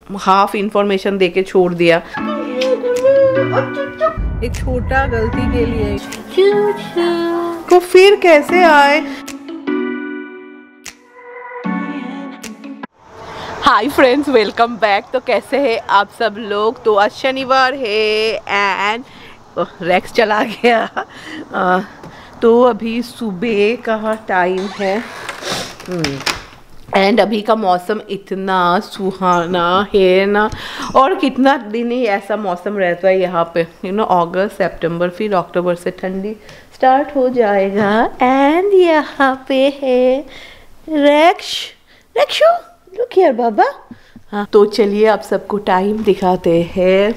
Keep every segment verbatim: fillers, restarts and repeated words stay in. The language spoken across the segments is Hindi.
हाफ इंफॉर्मेशन देके छोड़ दिया। एक छोटा गलती के लिए तो फिर कैसे आए। Hi friends, welcome back. तो कैसे हैं आप सब लोग। तो आज शनिवार है एंड रेक्स चला गया। आ, तो अभी सुबह का टाइम है एंड अभी का मौसम इतना सुहाना है ना। और कितना दिन ही ऐसा मौसम रहता है यहाँ पे, यू नो, अगस्त सितंबर, फिर अक्टूबर से ठंडी स्टार्ट हो जाएगा। एंड यहाँ पे है रेक्स रेक्शु, लुक हियर बाबा। हाँ, तो चलिए आप सबको टाइम दिखाते हैं।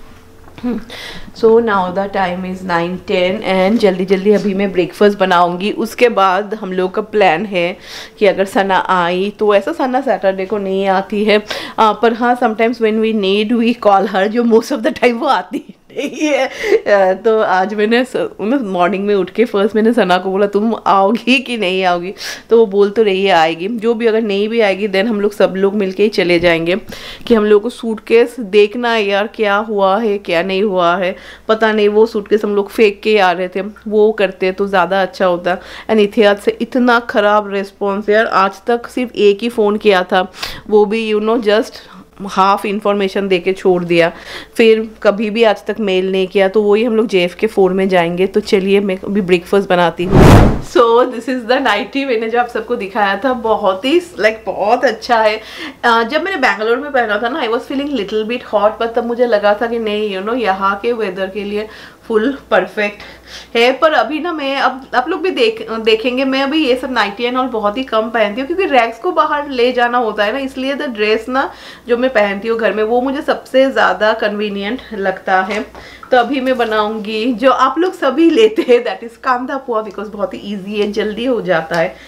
So now the time is nine ten and जल्दी जल्दी अभी मैं ब्रेकफास्ट बनाऊंगी। उसके बाद हम लोग का प्लान है कि अगर सना आई तो, ऐसा सना सैटरडे को नहीं आती है, आ, पर हाँ sometimes when we need we call her, जो मोस्ट ऑफ द टाइम वो आती नहीं है। तो आज मैंने मॉर्निंग में उठ के फर्स्ट मैंने सना को बोला तुम आओगी कि नहीं आओगी, तो वो बोल तो रही है आएगी। जो भी अगर नहीं भी आएगी देन हम लोग सब लोग मिलके ही चले जाएंगे, कि हम लोग को सूटकेस देखना है यार, क्या हुआ है क्या नहीं हुआ है पता नहीं। वो सूटकेस हम लोग फेंक के आ रहे थे, वो करते तो ज़्यादा अच्छा होता। एंड इतिहास से इतना ख़राब रिस्पॉन्स यार, आज तक सिर्फ एक ही फ़ोन किया था, वो भी you know just half information देके छोड़ दिया। फिर कभी भी आज तक मेल नहीं किया। तो वही हम लोग जे एफ के फोर में जाएंगे। तो चलिए मैं अभी ब्रेकफास्ट बनाती हूँ। So this is the nighty मैंने जो आप सबको दिखाया था, बहुत ही लाइक बहुत अच्छा है। uh, जब मैंने बैंगलोर में पहना था ना, I was feeling little bit hot, पर तब मुझे लगा था कि नहीं यू नो यहाँ के वेदर के लिए फुल परफेक्ट है। पर अभी ना मैं, अब आप लोग भी देख देखेंगे मैं अभी ये सब नाइटी एंड ऑल बहुत ही कम पहनती हूँ, क्योंकि रैक्स को बाहर ले जाना होता है ना, इसलिए द ड्रेस ना जो मैं पहनती हूँ घर में वो मुझे सबसे ज़्यादा कन्वीनियंट लगता है। तो अभी मैं बनाऊंगी जो आप लोग सभी लेते हैं, दैट इज़ कांदा पोहा, बिकॉज बहुत ही ईजी है, जल्दी हो जाता है।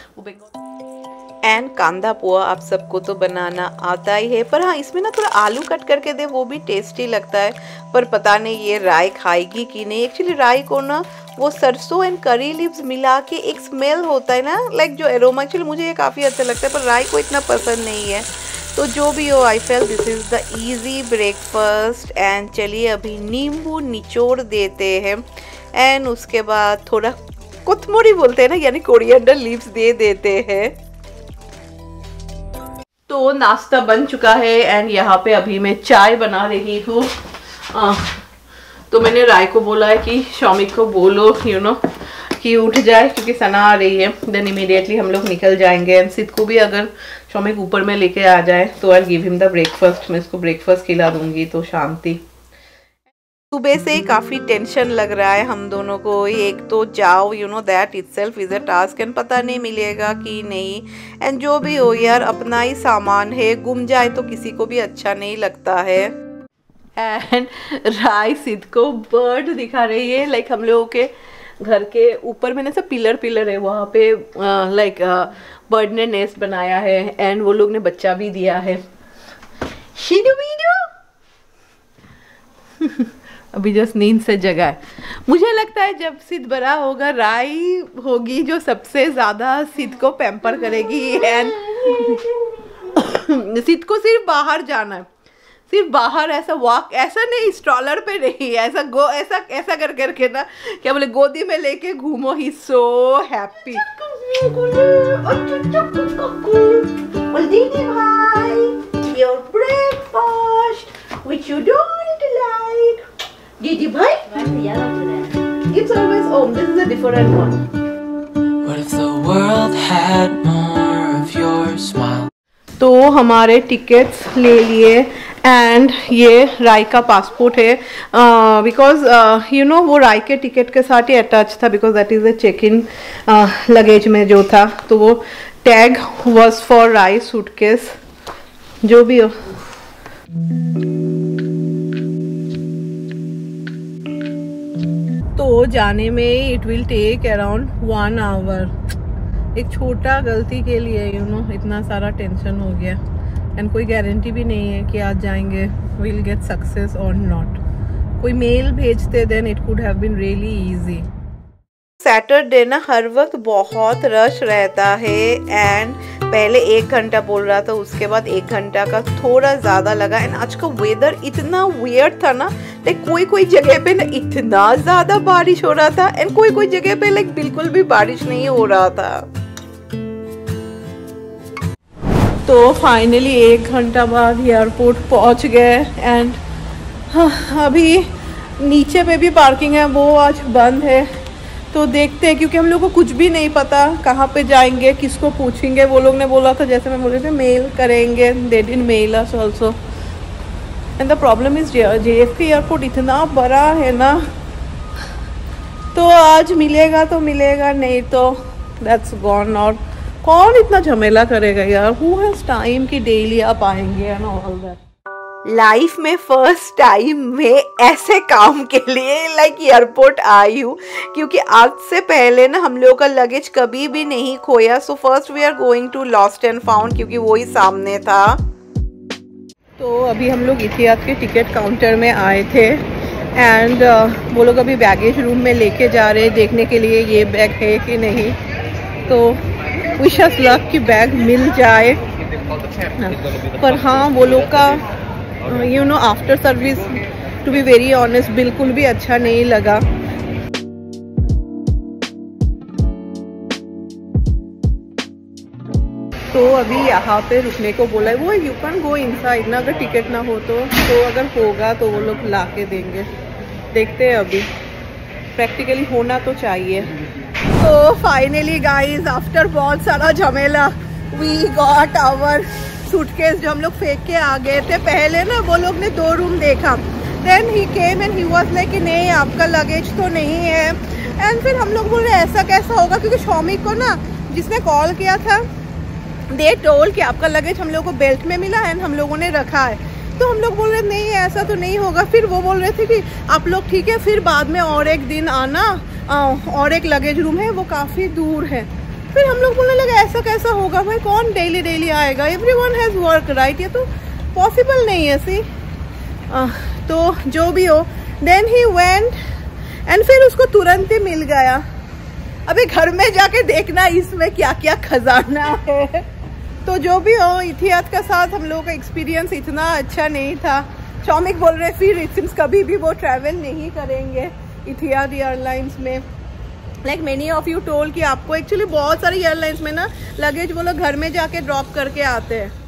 एंड कांदा पोहा आप सबको तो बनाना आता ही है, पर हाँ इसमें ना थोड़ा आलू कट करके दे वो भी टेस्टी लगता है। पर पता नहीं ये राई खाएगी कि नहीं। एक्चुअली राई को ना वो सरसों एंड करी लीव्स मिला के एक स्मेल होता है ना, लाइक जो एरोमा, एक्चुअली मुझे ये काफ़ी अच्छा लगता है, पर राई को इतना पसंद नहीं है। तो जो भी हो, I feel this is the easy breakfast. And चलिए अभी नींबू निचोड़ देते हैं एंड उसके बाद थोड़ा कोतमोरी बोलते हैं ना, यानी कोरिएंडर लीव्स दे देते हैं। तो नाश्ता बन चुका है एंड यहाँ पे अभी मैं चाय बना रही हूँ। तो मैंने राय को बोला है कि शौमिक को बोलो यू नो कि उठ जाए, क्योंकि सना आ रही है। देन इमीडिएटली हम लोग निकल जाएंगे। एंड सिद्ध को भी अगर शौमिक ऊपर में लेके आ जाए तो I give him the breakfast, मैं इसको ब्रेकफास्ट खिला दूंगी। तो शांति। सुबह से ही काफ़ी टेंशन लग रहा है हम दोनों को। एक तो जाओ you know that itself is a task and पता नहीं मिलेगा कि नहीं। एंड जो भी हो यार, अपना ही सामान है, गुम जाए तो किसी को भी अच्छा नहीं लगता है। एंड राय सिद्ध को बर्ड दिखा रही है, लाइक हम लोगों के घर के ऊपर में ना सब पिलर पिलर है, वहाँ पे लाइक बर्ड ने नेस्ट बनाया है एंड वो लोग ने बच्चा भी दिया है। शीडू वीडू अभी जस्ट नींद से जगा है। मुझे लगता है जब सिद्ध बड़ा होगा राई होगी जो सबसे ज़्यादा सिद्ध को पैम्पर करेगी। एंड सिद्ध को सिर्फ बाहर जाना है, सिर्फ बाहर, ऐसा वॉक, ऐसा नहीं स्ट्रॉलर पे नहीं, ऐसा गो ऐसा ऐसा कर करके ना, क्या बोले, गोदी में लेके घूमो। He so happy. Your breakfast which you don't like. Did you buy? Why the yellow today? It's always home. This is a different one. What if the world had more of your smile? तो हमारे टिकट्स ले लिए एंड ये राय का पासपोर्ट है, बिकॉज यू नो वो राय के टिकट के साथ ही अटैच था, because that is a check in luggage में जो था। तो वो टैग वॉज फॉर राय सूटकेस, जो भी हो। तो जाने में it will take around one hour. एक छोटा गलती के लिए यू you नो know, इतना सारा टेंशन हो गया। एंड कोई गारंटी भी नहीं है कि आज जाएंगे विल गेट सक्सेस और नॉट। कोई मेल भेजते then it could have been really easy. Saturday ना हर वक्त बहुत रश रहता है एंड पहले एक घंटा बोल रहा था, उसके बाद एक घंटा का थोड़ा ज़्यादा लगा। एंड आज का वेदर इतना वियर्ड था ना, लाइक कोई कोई जगह पे ना इतना ज़्यादा बारिश हो रहा था एंड कोई कोई जगह पे लाइक बिल्कुल भी बारिश नहीं हो रहा था। तो फाइनली एक घंटा बाद एयरपोर्ट पहुंच गए एंड हाँ, अभी नीचे पे भी पार्किंग है, वो आज बंद है। तो देखते हैं, क्योंकि हम लोग को कुछ भी नहीं पता कहाँ पे जाएंगे, किसको पूछेंगे। वो लोग ने बोला था, जैसे मैं बोल रही थी, मेल करेंगे, they didn't mail us also. And the problem is J F K airport इतना बड़ा है ना, तो आज मिलेगा तो मिलेगा, नहीं तो दैट्स गॉन। और कौन इतना झमेला करेगा यार, हु हैज टाइम कि डेली आप आएंगे एंड ऑल दैट। लाइफ में फर्स्ट टाइम में ऐसे काम के लिए लाइक एयरपोर्ट आई हूँ, क्योंकि आज से पहले ना हम लोगों का लगेज कभी भी नहीं खोया। So first we are going to lost and found, क्योंकि वो ही सामने था। तो अभी हम लोग इतिहाद के टिकट काउंटर में आए थे एंड uh, वो लोग अभी बैगेज रूम में लेके जा रहे हैं देखने के लिए ये बैग है कि नहीं। तो विश अस लक कि बैग मिल जाए। पर हाँ, वो लोग का you know after service to be very honest बिल्कुल भी अच्छा नहीं लगा। तो अभी यहाँ पे रुकने को बोला है वो, यू कैन गो इनसाइड ना, अगर टिकट ना हो तो तो अगर होगा तो वो लोग ला के देंगे। देखते हैं, अभी प्रैक्टिकली होना तो चाहिए। तो फाइनली गाइज, आफ्टर बहुत सारा झमेला, वी गॉट आवर सूटकेस जो हम लोग फेंक के आ गए थे। पहले ना वो लोग ने दो रूम देखा, then he came and he was like कि नहीं आपका लगेज तो नहीं है। एंड फिर हम लोग बोल रहे ऐसा कैसा होगा, क्योंकि शौमिक को ना जिसने कॉल किया था दे टोल कि आपका लगेज हम लोग को बेल्ट में मिला है, हम लोगों ने रखा है। तो हम लोग बोल रहे नहीं ऐसा तो नहीं होगा। फिर वो बोल रहे थे कि आप लोग ठीक है, फिर बाद में और एक दिन आना, और एक लगेज रूम है वो काफ़ी दूर है। फिर हम लोग बोलने लगे ऐसा कैसा होगा भाई, कौन डेली डेली आएगा, एवरीवन हैज़ वर्क राइट, ये तो पॉसिबल नहीं है। सी तो जो भी हो, देन ही वेंट एंड फिर उसको तुरंत ही मिल गया। अभी घर में जाके देखना इसमें क्या क्या खजाना है। तो जो भी हो, इतिहाद का साथ हम लोगों का एक्सपीरियंस इतना अच्छा नहीं था। शौमिक बोल रहे फिर इट सीम्स कभी भी वो ट्रैवल नहीं करेंगे इतिहाद एयरलाइंस में। Like many of you told कि आपको एक्चुअली बहुत सारी एयरलाइंस में ना लगेज वो लोग घर में जाके ड्रॉप करके आते हैं।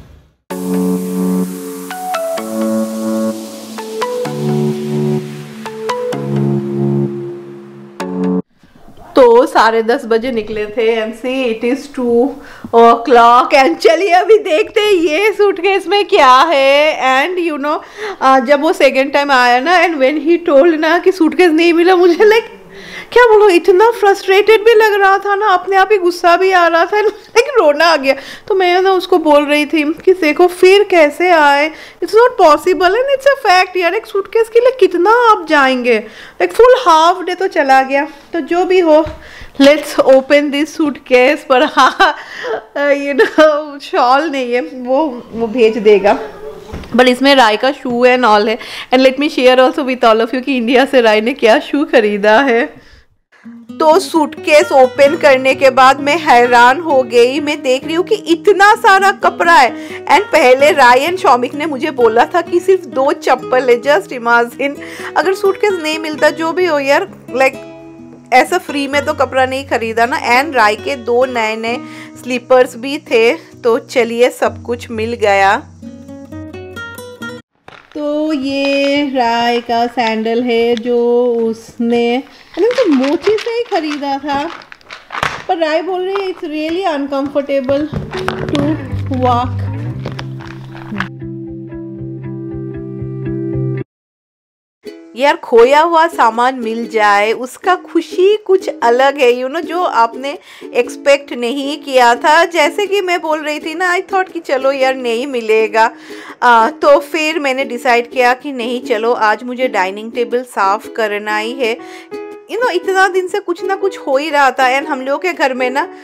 तो साढ़े दस बजे निकले थे and see it is two o'clock and चलिए अभी देखते हैं ये सूटकेस में क्या है। एंड यू नो जब वो सेकेंड टाइम आया ना एंड व्हेन ही टोल्ड ना कि सूटकेस नहीं मिला, मुझे लाइक क्या बोलो, इतना फ्रस्ट्रेटेड भी लग रहा था ना, अपने आप ही गुस्सा भी आ रहा था, लेकिन रोना आ गया। तो मैं ना उसको बोल रही थी कि देखो फिर कैसे आए, it's not possible and it's a fact यार, एक सूटकेस के लिए कितना आप जाएंगे, एक फुल हाफ डे तो चला गया। तो जो भी हो, लेट्स ओपन दिस सूटकेस। पर हाँ यू नो शॉल नहीं है, वो वो भेज देगा, बट इसमें राय का शू एंड ऑल है। And let me share also with all of you कि इंडिया से राय ने क्या शू खरीदा है। तो सूटकेस ओपन करने के बाद मैं हैरान हो गई। मैं देख रही हूँ कि इतना सारा कपड़ा है। एंड पहले राय एंड शौमिक ने मुझे बोला था कि सिर्फ दो चप्पल है। जस्ट इमेजिन अगर सूटकेस नहीं मिलता, जो भी हो यार, लाइक ऐसा फ्री में तो कपड़ा नहीं खरीदा ना। एंड राय के दो नए नए स्लीपर्स भी थे। तो चलिए सब कुछ मिल गया। तो ये राय का सैंडल है जो उसने तो मोची से ही खरीदा था, पर राय बोल रही है it's really uncomfortable to walk. यार खोया हुआ सामान मिल जाए उसका खुशी कुछ अलग है, यू नो, जो आपने एक्सपेक्ट नहीं किया था। जैसे कि मैं बोल रही थी ना, आई थॉट कि चलो यार नहीं मिलेगा। आ, तो फिर मैंने डिसाइड किया कि नहीं, चलो आज मुझे डाइनिंग टेबल साफ करना ही है। यू नो इतना दिन से कुछ ना कुछ हो ही रहा था। एंड हम लोगों के घर में ना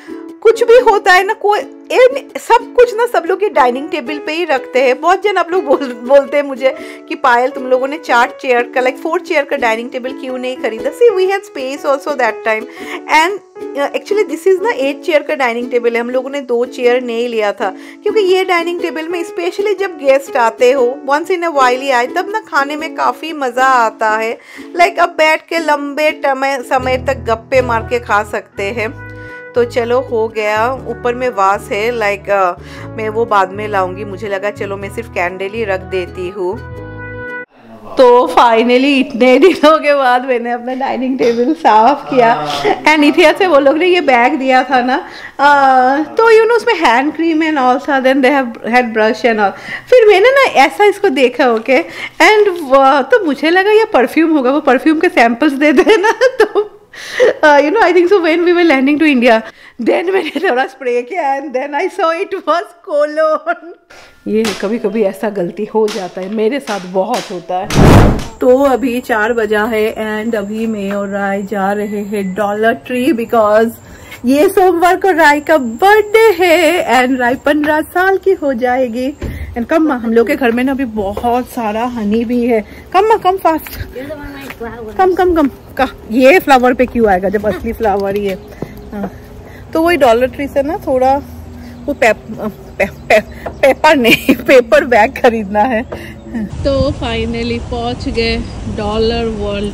कुछ भी होता है ना, कोई सब कुछ ना सब लोग ये डाइनिंग टेबल पे ही रखते हैं। बहुत जन आप लोग बोल बोलते हैं मुझे कि पायल तुम लोगों ने चार चेयर का लाइक फोर चेयर का डाइनिंग टेबल क्यों नहीं खरीदा। See we had space also that time and actually this is ना एट चेयर का डाइनिंग टेबल है। हम लोगों ने दो चेयर नहीं लिया था क्योंकि ये डाइनिंग टेबल में स्पेशली जब गेस्ट आते हो once in a while he आए तब ना खाने में काफ़ी मज़ा आता है। लाइक अब बैठ के लंबे समय तक गप्पे मार के खा सकते हैं। तो चलो हो गया। ऊपर में वास है लाइक uh, मैं वो बाद में लाऊंगी। मुझे लगा चलो मैं सिर्फ कैंडल ही रख देती हूँ। तो फाइनली इतने दिनों के बाद मैंने अपना डाइनिंग टेबल साफ किया एंड इथिया से वो लोग ने ये बैग दिया था ना uh, तो यू नो उसमें हैंड क्रीम एंड ऑल था, then they have had brush and all. फिर मैंने ना ऐसा इसको देखा ओके एंड तो मुझे लगा ये परफ्यूम होगा, वो परफ्यूम के सैंपल्स दे देना। तो Uh, you know, I think so when we were landing to India, then मैंने थोड़ा स्प्रे किया and then I saw it was cologne. ये कभी कभी ऐसा गलती हो जाता है, मेरे साथ बहुत होता है। तो अभी चार बजा है एंड अभी मैं और राय जा रहे हैं डॉलर ट्री बिकॉज ये सोमवार को राय का बर्थडे है एंड राय पंद्रह साल की हो जाएगी। एंड कम हम लोग के घर में ना अभी बहुत सारा हनी भी है। कम कम फास्ट कम कम कम का ये फ्लावर पे क्यों आएगा जब असली फ्लावर ही है। हाँ। तो वही डॉलर ट्री से ना थोड़ा वो पेप, पे, पे, पेपर नहीं पेपर बैग खरीदना है। तो फाइनली पहुंच गए डॉलर वर्ल्ड।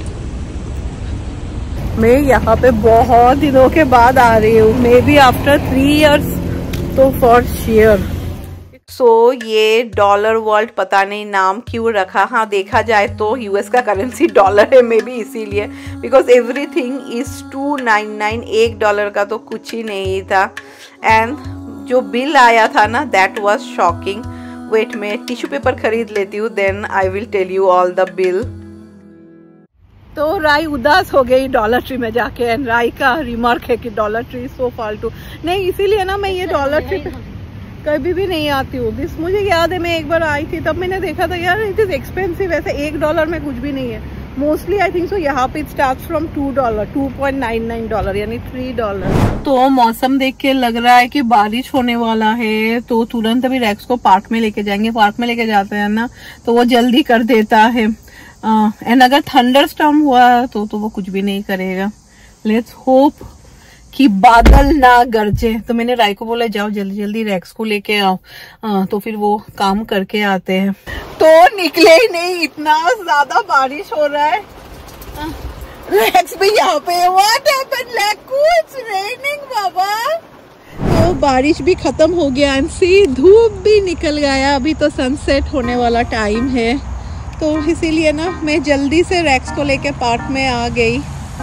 मैं यहाँ पे बहुत दिनों के बाद आ रही हूँ, maybe after three years तो फॉर श्योर। सो so, ये डॉलर वर्ल्ड पता नहीं नाम क्यों रखा। हाँ देखा जाए तो यूएस का करेंसी डॉलर है, मे बी इसीलिए because everything is two nine nine. एक डॉलर का तो कुछ ही नहीं था एंड जो बिल आया था ना दैट वाज शॉकिंग। वेट मैं टिश्यू पेपर खरीद लेती हूँ then I will tell you all the bill. तो राय उदास हो गई डॉलर ट्री में जाके एंड राय का रिमार्क है कि डॉलर ट्री सो फालतू। नहीं इसीलिए ना मैं ये डॉलर ट्री कभी भी नहीं आती हूँ। दिस मुझे याद है मैं एक बार आई थी तब मैंने देखा था यार इट इज एक्सपेंसिव। ऐसे एक डॉलर में कुछ भी नहीं है मोस्टली। आई थिंक सो यहाँ पे start from two dollar two point nine nine dollar यानी थ्री डॉलर। तो मौसम देख के लग रहा है कि बारिश होने वाला है तो तुरंत अभी रैक्स को पार्क में लेके जाएंगे। पार्क में लेके जाते हैं ना तो वो जल्दी कर देता है एंड uh, अगर थंडर स्टॉर्म हुआ तो तो वो कुछ भी नहीं करेगा। लेट्स होप कि बादल ना गरजे। तो मैंने राय को बोला जाओ जल्दी जल्दी रैक्स को लेके आओ आ, तो फिर वो काम करके आते हैं। तो निकले ही नहीं, इतना ज्यादा बारिश हो रहा है। रैक्स भी यहाँ पे what happened like it's raining बाबा। तो बारिश भी खत्म हो गया एंड सी धूप भी निकल गया। अभी तो सनसेट होने वाला टाइम है तो इसीलिए ना मैं जल्दी से रैक्स को लेके पार्क में आ गई।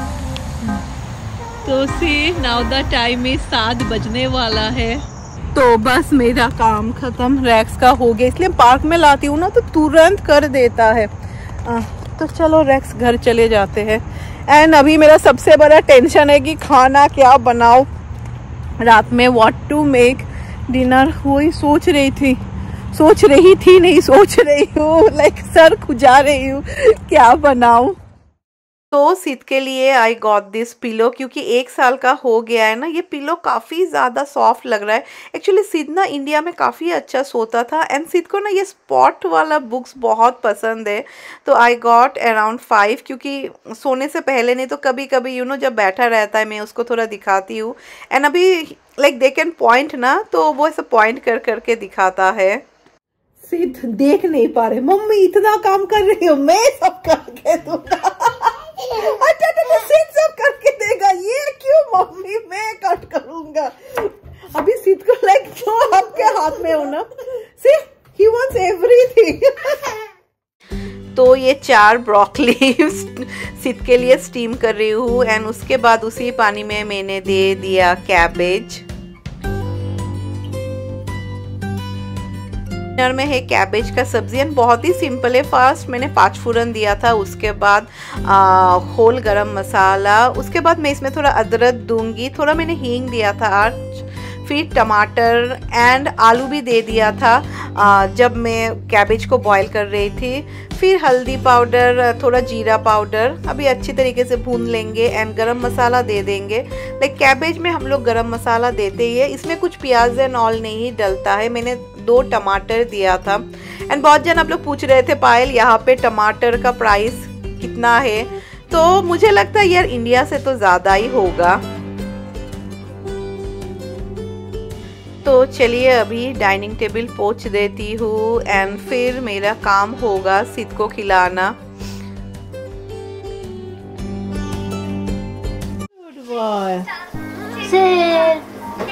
तो see now the time is सात बजने वाला है तो बस मेरा काम खत्म रैक्स का हो गया। इसलिए पार्क में लाती हूँ ना तो तुरंत कर देता है। आ, तो चलो रैक्स घर चले जाते हैं एंड अभी मेरा सबसे बड़ा टेंशन है कि खाना क्या बनाओ रात में, व्हाट टू मेक डिनर। वही सोच रही थी सोच रही थी नहीं सोच रही हूँ लाइक सर खुजा रही हूँ क्या बनाऊं। तो सिद के लिए आई गॉट दिस पिलो क्योंकि एक साल का हो गया है ना। ये पिलो काफ़ी ज़्यादा सॉफ्ट लग रहा है। एक्चुअली सिद ना इंडिया में काफ़ी अच्छा सोता था एंड सिद को ना ये स्पॉट वाला बुक्स बहुत पसंद है। तो आई गॉट अराउंड फाइव क्योंकि सोने से पहले नहीं तो कभी कभी यू नो जब बैठा रहता है मैं उसको थोड़ा दिखाती हूँ एंड अभी लाइक दे कैन पॉइंट ना तो वो ऐसा पॉइंट कर करके दिखाता है। सिद देख नहीं पा रहे मम्मी इतना काम कर रही हो मैं सब करके दूंगा। अच्छा तो सिद सब करके देगा ये क्यों मम्मी मैं कट करूंगा। अभी सिद को लाइक जो आपके हाथ में हो ना सी ही वांट्स एवरीथिंग। तो ये चार ब्रोकली सिद के लिए स्टीम कर रही हूँ एंड उसके बाद उसी पानी में मैंने दे दिया कैबेज। डिनर में है कैबेज का सब्जी एंड बहुत ही सिंपल है फास्ट। मैंने पाँच फूरन दिया था उसके बाद आ, होल गरम मसाला उसके बाद मैं इसमें थोड़ा अदरक दूंगी, थोड़ा मैंने हींग दिया था आज, फिर टमाटर एंड आलू भी दे दिया था आ, जब मैं कैबेज को बॉईल कर रही थी। फिर हल्दी पाउडर, थोड़ा जीरा पाउडर अभी अच्छी तरीके से भून लेंगे एंड गरम मसाला दे देंगे। लाइक कैबेज में हम लोग गरम मसाला देते ही है, इसमें कुछ प्याज एंड ऑल नहीं डलता है। मैंने दो टमाटर दिया था एंड बहुत जन आप लोग पूछ रहे थे पायल यहाँ पे टमाटर का प्राइस कितना है, तो मुझे लगता है यार इंडिया से तो ज़्यादा ही होगा। तो चलिए अभी डाइनिंग टेबल पोंछ देती हूँ एंड फिर मेरा काम होगा सिद को खिलाना। Good boy. Sid.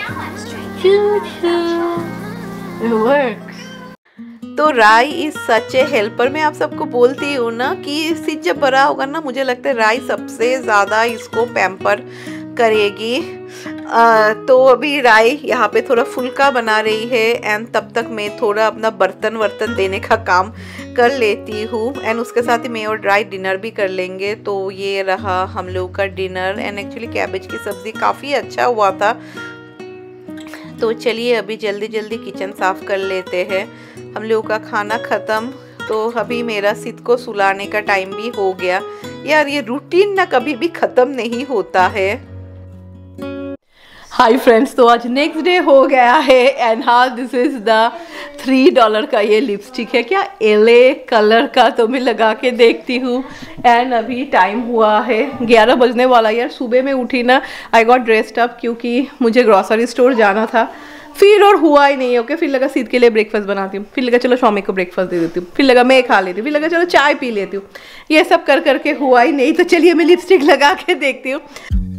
It works. तो राई इज सच ए हेल्पर। मैं आप सबको बोलती हूँ ना कि सिद जब बड़ा होगा ना, मुझे लगता है राई सबसे ज़्यादा इसको पैम्पर करेगी। आ, तो अभी राई यहाँ पे थोड़ा फुल्का बना रही है एंड तब तक मैं थोड़ा अपना बर्तन वर्तन देने का काम कर लेती हूँ एंड उसके साथ ही मैं और ड्राई डिनर भी कर लेंगे। तो ये रहा हम लोग का डिनर एंड एक्चुअली कैबेज की सब्ज़ी काफ़ी अच्छा हुआ था। तो चलिए अभी जल्दी जल्दी किचन साफ़ कर लेते हैं। हम लोग का खाना ख़त्म, तो अभी मेरा सिद को सुलाने का टाइम भी हो गया। यार ये रूटीन ना कभी भी ख़त्म नहीं होता है। हाय फ्रेंड्स, तो आज नेक्स्ट डे हो गया है एंड हाँ this is the three dollar का ये लिपस्टिक है क्या एले कलर का, तो मैं लगा के देखती हूँ। एंड अभी टाइम हुआ है ग्यारह बजने वाला। यार सुबह में उठी ना, आई गॉट ड्रेस्ड अप क्योंकि मुझे ग्रॉसरी स्टोर जाना था, फिर और हुआ ही नहीं। ओके, फिर लगा सिद के लिए ब्रेकफास्ट बनाती हूँ, फिर लगा चलो शॉमी को ब्रेकफास्ट दे देती हूँ, फिर लगा मैं खा लेती हूँ, फिर लगा चलो चाय पी लेती हूँ। ये सब कर करके हुआ ही नहीं। तो चलिए मैं लिपस्टिक लगा के देखती हूँ।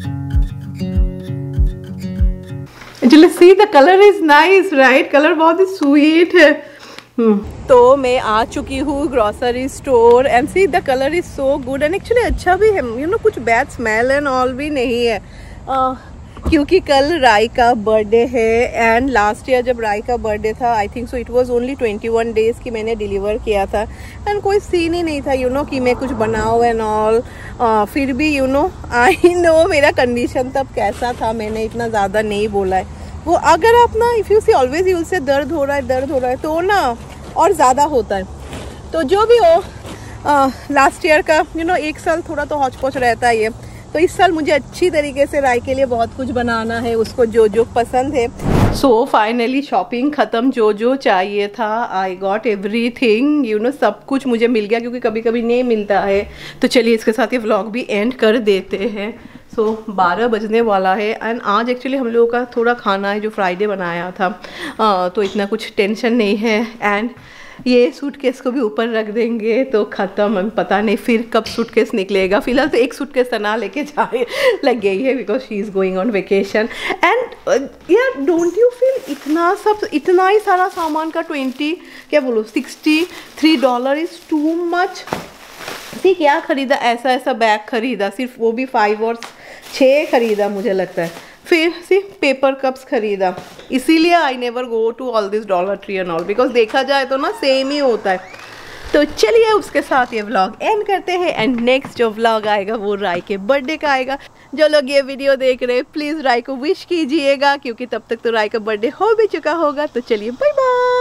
Actually see the colour is nice right, colour बहुत ही स्वीट है। hmm. तो मैं आ चुकी हूँ grocery store and see the colour is so good and actually अच्छा भी है, यू नो कुछ बैड स्मेल एंड ऑल भी नहीं है। uh, क्योंकि कल राई का बर्थडे है एंड लास्ट ईयर जब राई का बर्थडे था I think so it was only twenty one days की मैंने डिलीवर किया था एंड कोई सीन ही नहीं था यू you नो know, कि मैं कुछ बनाऊँ एंड ऑल। फिर भी यू नो आई नो मेरा कंडीशन तब कैसा था, मैंने इतना ज़्यादा नहीं बोला है। वो अगर आप ना if you see always use से दर्द हो रहा है दर्द हो रहा है तो ना और ज़्यादा होता है। तो जो भी हो लास्ट ईयर का यू नो एक साल थोड़ा तो हौच पौच रहता है ये, तो इस साल मुझे अच्छी तरीके से राई के लिए बहुत कुछ बनाना है, उसको जो जो पसंद है। सो फाइनली शॉपिंग ख़त्म, जो जो चाहिए था I got everything you know, सब कुछ मुझे मिल गया क्योंकि कभी कभी नहीं मिलता है। तो चलिए इसके साथ ये व्लॉग भी एंड कर देते हैं। सो so, बारह बजने वाला है एंड आज एक्चुअली हम लोगों का थोड़ा खाना है जो फ्राइडे बनाया था, आ, तो इतना कुछ टेंशन नहीं है। एंड ये सूटकेस को भी ऊपर रख देंगे तो ख़त्म, पता नहीं फिर कब सूटकेस निकलेगा। फिलहाल तो एक सूटकेस तना लेके जाए लग गई है because she is going on vacation. And यार डोंट यू फील इतना सब इतना ही सारा सामान का ट्वेंटी क्या बोलो sixty three dollar is too much. See क्या ख़रीदा, ऐसा ऐसा बैग ख़रीदा, सिर्फ वो भी फाइव और छः ख़रीदा मुझे लगता है। फिर सी पेपर कप्स ख़रीदा, इसीलिए I never go to all this Dollar Tree and all because देखा जाए तो ना सेम ही होता है। तो चलिए उसके साथ ये व्लॉग एंड करते हैं एंड नेक्स्ट जो व्लॉग आएगा वो राई के बर्थडे का आएगा। जो लोग ये वीडियो देख रहे हैं प्लीज़ राई को विश कीजिएगा क्योंकि तब तक तो राई का बर्थडे हो भी चुका होगा। तो चलिए बाय बाय।